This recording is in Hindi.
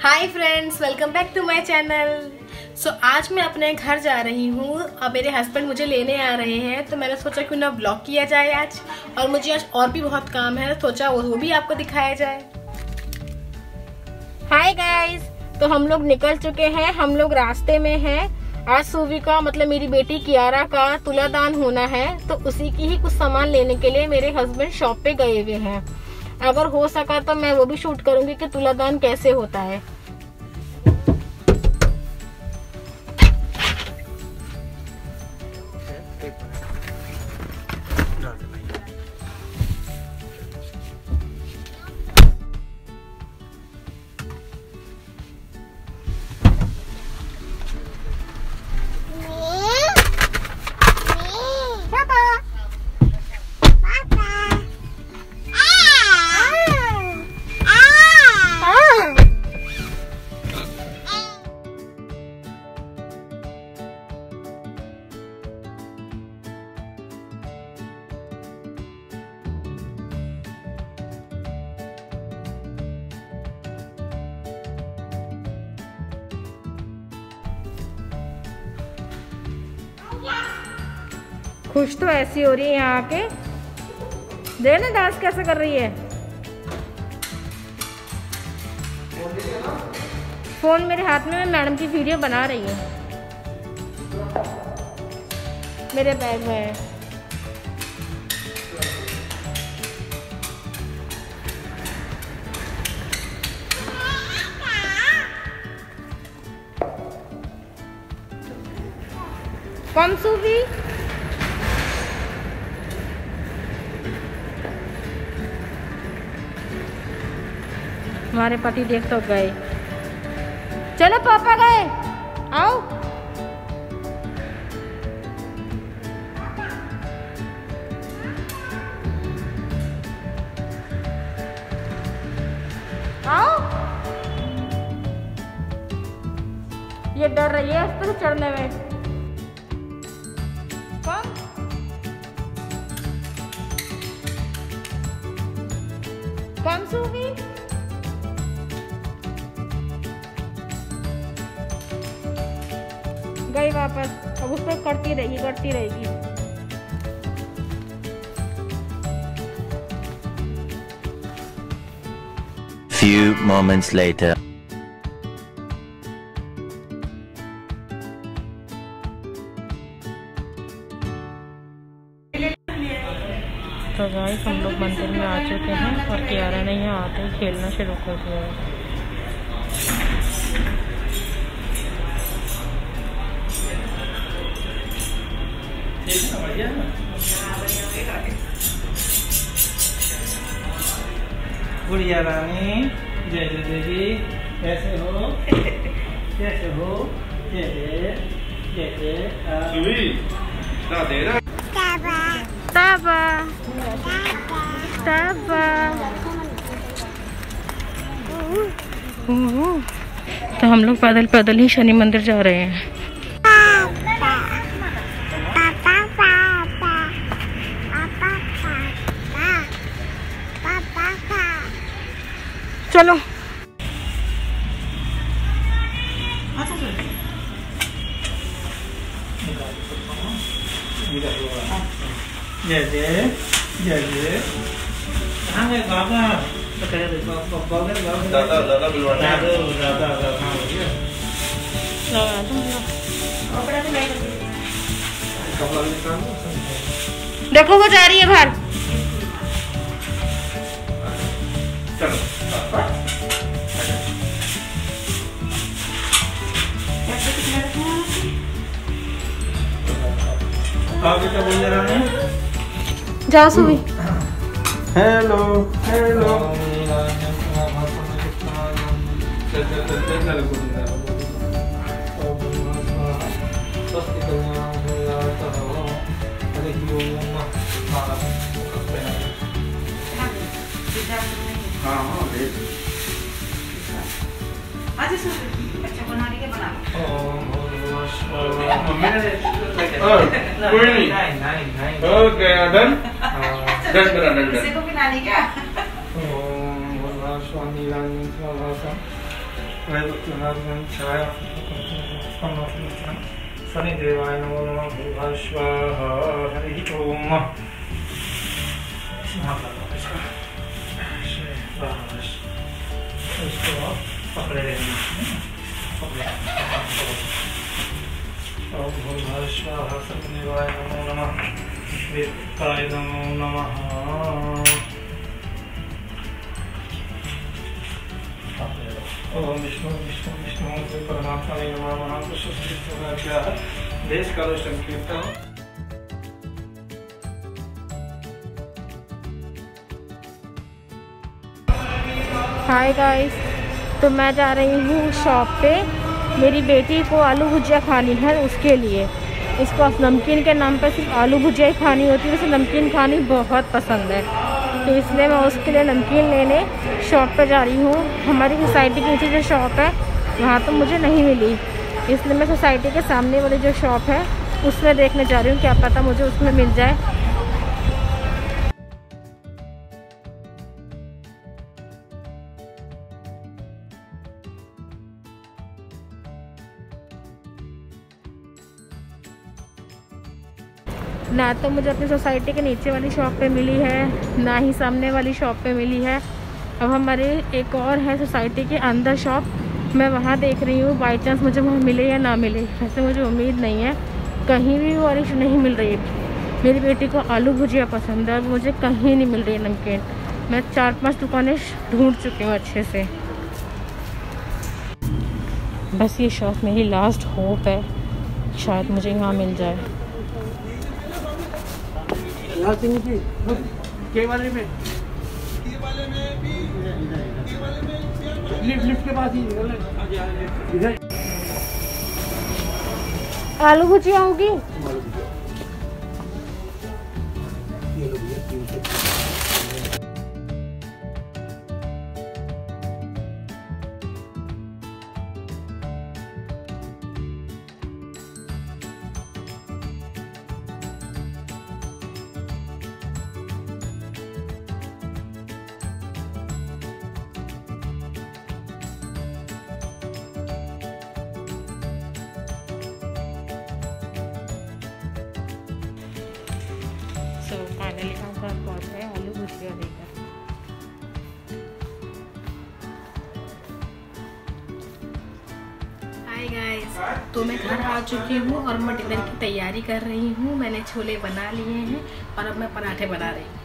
Hi friends, welcome back to my channel. So आज मैं अपने घर जा रही हूँ और मेरे हस्बैंड मुझे लेने आ रहे हैं, तो मैंने सोचा क्यों ना ब्लॉग किया जाए आज। और मुझे आज और भी बहुत काम है, सोचा वो भी आपको दिखाया जाए। हाय गाइस, तो हम लोग निकल चुके हैं, हम लोग रास्ते में हैं। आज सुर्भि का मतलब मेरी बेटी कियारा का तुलादान होना है, तो उसी की ही कुछ सामान लेने के लिए मेरे हस्बैंड शॉप पे गए हुए हैं। अगर हो सका तो मैं वो भी शूट करूंगी कि तुलादान कैसे होता है। खुश तो ऐसी हो रही है यहाँ आके, देख ना डांस कैसे कर रही है। फोन मेरे हाथ में, मैं मैडम की वीडियो बना रही हूँ। मेरे बैग में है। कम सुर्भि, हमारे पति देख तो गए। चलो पापा गए, आओ। आओ, ये डर रही है इस पर चढ़ने में। कम सुर्भि, गई वापस। अब उस पर करती रहेगी। Few moments later. तो गाइस, हम लोग मंदिर में आ चुके हैं और कियारा ने यहाँ आते ही खेलना शुरू कर दिया है। गुड़िया रानी, जय जय देवी, कैसे हो? कैसे हो? जय जय जय जय। ताबा ताबा। तो हम लोग पैदल पैदल ही शनि मंदिर जा रहे हैं। चलो जय जय जय जय। कहाँ गए बाबा? दादा देखो वो जा रही है बाहर। चलो क्या बोल रहा है? जाओ सुर्भि। Hello hello. कोई नहीं। Okay done. शनिदेवाय नमो नमः भूर्भुवः स्वाहा हरि ओम। इसको पकड़े रहेंगे, ओम भूर्भुवः स्वाहा शनिदेवाय नमो नमः वित्ताय नमो नमः। ओम विष्णु विष्णु विष्णु परमात्मा नमः महापुरुष देश काल संकीर्तन। हाय गाइस, तो मैं जा रही हूँ शॉप पे। मेरी बेटी को आलू भुजिया खानी है, उसके लिए इसको नमकीन के नाम पर सिर्फ आलू भुजिया ही खानी होती है। उसे नमकीन खानी बहुत पसंद है, तो इसलिए मैं उसके लिए नमकीन लेने शॉप पे जा रही हूँ। हमारी सोसाइटी के नीचे जो शॉप है वहाँ तो मुझे नहीं मिली, इसलिए मैं सोसाइटी के सामने वाली जो शॉप है उसमें देखने जा रही हूँ, क्या पता मुझे उसमें मिल जाए। ना तो मुझे अपनी सोसाइटी के नीचे वाली शॉप पे मिली है, ना ही सामने वाली शॉप पे मिली है। अब हमारे एक और है सोसाइटी के अंदर शॉप, मैं वहाँ देख रही हूँ, बाई चांस मुझे वहाँ मिले या ना मिले। वैसे मुझे उम्मीद नहीं है, कहीं भी वो वाली नहीं मिल रही है। मेरी बेटी को आलू भुजिया पसंद है और मुझे कहीं नहीं मिल रही है नमकीन। मैं 4-5 दुकानें ढूंढ चुकी हूँ अच्छे से। बस ये शॉप मेरी लास्ट होप है, शायद मुझे यहाँ मिल जाए। लिफ्ट के पास ही आलू भुजिया होगी। तो फाइनली हम घर पहुँच गए आलू भुजिया लेकर। हाय गाइस, तो मैं घर आ चुकी हूँ और मैं डिनर की तैयारी कर रही हूँ। मैंने छोले बना लिए हैं और अब मैं पराठे बना रही हूँ।